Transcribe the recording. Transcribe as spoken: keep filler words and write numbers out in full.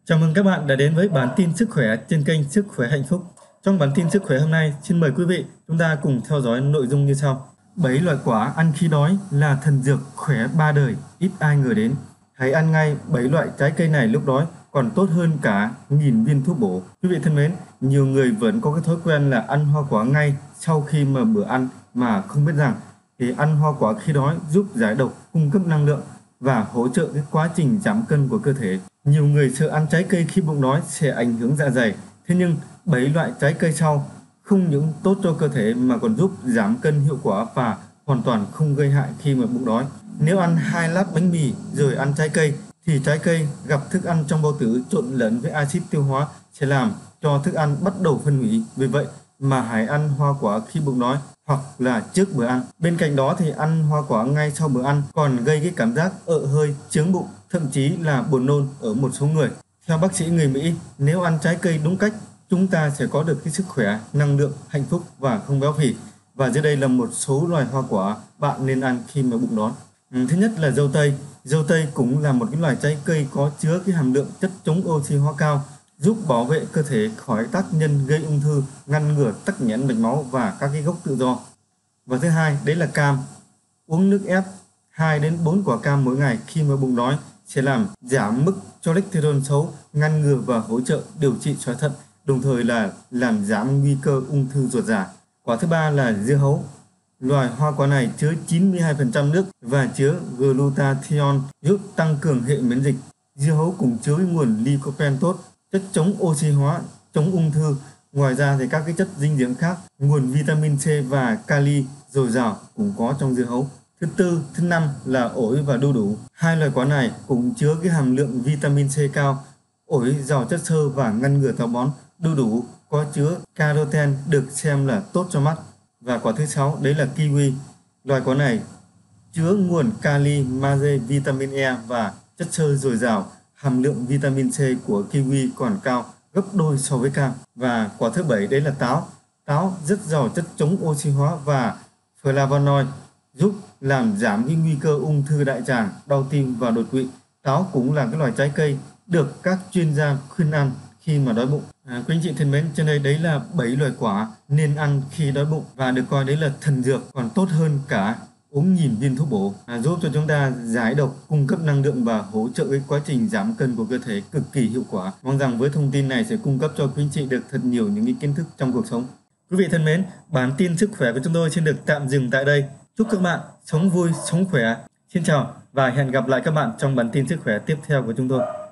Chào mừng các bạn đã đến với bản tin sức khỏe trên kênh Sức khỏe hạnh phúc. Trong bản tin sức khỏe hôm nay, xin mời quý vị chúng ta cùng theo dõi nội dung như sau. bảy loại quả ăn khi đói là thần dược khỏe ba đời, ít ai ngờ đến. Hãy ăn ngay bảy loại trái cây này lúc đói còn tốt hơn cả nghìn viên thuốc bổ. Quý vị thân mến, nhiều người vẫn có cái thói quen là ăn hoa quả ngay sau khi mà bữa ăn mà không biết rằng thì ăn hoa quả khi đói giúp giải độc, cung cấp năng lượng và hỗ trợ cái quá trình giảm cân của cơ thể. Nhiều người sợ ăn trái cây khi bụng đói sẽ ảnh hưởng dạ dày. Thế nhưng bảy loại trái cây sau không những tốt cho cơ thể mà còn giúp giảm cân hiệu quả và hoàn toàn không gây hại khi mà bụng đói. Nếu ăn hai lát bánh mì rồi ăn trái cây thì trái cây gặp thức ăn trong bao tử trộn lẫn với axit tiêu hóa sẽ làm cho thức ăn bắt đầu phân hủy. Vì vậy mà hãy ăn hoa quả khi bụng đói hoặc là trước bữa ăn. Bên cạnh đó thì ăn hoa quả ngay sau bữa ăn còn gây cái cảm giác ợ hơi, chướng bụng, thậm chí là buồn nôn ở một số người. Theo bác sĩ người Mỹ, nếu ăn trái cây đúng cách, chúng ta sẽ có được cái sức khỏe, năng lượng, hạnh phúc và không béo phì. Và dưới đây là một số loài hoa quả bạn nên ăn khi mà bụng đói. Ừ, thứ nhất là dâu tây. Dâu tây cũng là một cái loài trái cây có chứa cái hàm lượng chất chống oxy hóa cao, giúp bảo vệ cơ thể khỏi tác nhân gây ung thư, ngăn ngừa tắc nghẽn mạch máu và các cái gốc tự do. Và thứ hai, đấy là cam. Uống nước ép hai đến bốn quả cam mỗi ngày khi mà bụng đói sẽ làm giảm mức cholesterol xấu, ngăn ngừa và hỗ trợ điều trị xoài thận, đồng thời là làm giảm nguy cơ ung thư ruột già. Quả thứ ba là dưa hấu. Loài hoa quả này chứa chín mươi hai phần trăm nước và chứa glutathione, giúp tăng cường hệ miễn dịch. Dưa hấu cũng chứa nguồn lycopene tốt, chất chống oxy hóa, chống ung thư. Ngoài ra thì các cái chất dinh dưỡng khác, nguồn vitamin C và kali dồi dào cũng có trong dưa hấu. Thứ tư, thứ năm là ổi và đu đủ. Hai loài quả này cũng chứa cái hàm lượng vitamin C cao. Ổi giàu chất xơ và ngăn ngừa táo bón. Đu đủ có chứa caroten được xem là tốt cho mắt. Và quả thứ sáu đấy là kiwi. Loài quả này chứa nguồn kali, magie, vitamin E và chất xơ dồi dào. Hàm lượng vitamin C của kiwi còn cao gấp đôi so với cam. Và quả thứ bảy đấy là táo. Táo rất giàu chất chống oxy hóa và flavonoid, giúp làm giảm cái nguy cơ ung thư đại tràng, đau tim và đột quỵ. Táo cũng là cái loài trái cây được các chuyên gia khuyên ăn khi mà đói bụng. À, quý anh chị thân mến, trên đây đấy là bảy loài quả nên ăn khi đói bụng và được coi đấy là thần dược, còn tốt hơn cả uống nghìn viên thuốc bổ, à, giúp cho chúng ta giải độc, cung cấp năng lượng và hỗ trợ cái quá trình giảm cân của cơ thể cực kỳ hiệu quả. Mong rằng với thông tin này sẽ cung cấp cho quý anh chị được thật nhiều những cái kiến thức trong cuộc sống. Quý vị thân mến, bản tin sức khỏe của chúng tôi xin được tạm dừng tại đây. Chúc các bạn sống vui, sống khỏe. Xin chào và hẹn gặp lại các bạn trong bản tin sức khỏe tiếp theo của chúng tôi.